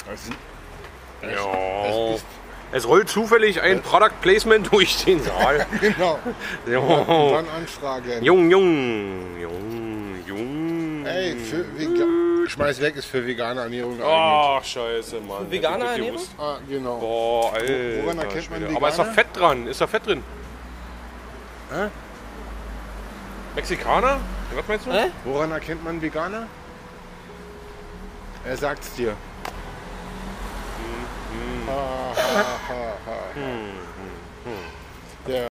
Ja. Es rollt zufällig ein Product Placement durch den Saal. Genau. Ja. Und dann anfragen. Jung. Ey, schmeiß weg, ist für vegane Ernährung geeignet. Ach, scheiße, Mann. Für vegane Hätte ich Ernährung? gewusst. Ah, genau. Boah, Alter. Woran erkennt man Schwede. Veganer? Aber ist da Fett dran? Ist da Fett drin? Hä? Mexikaner? Was meinst du? Hä? Woran erkennt man Veganer? Er sagt's dir. Ha, ha, ha, ha.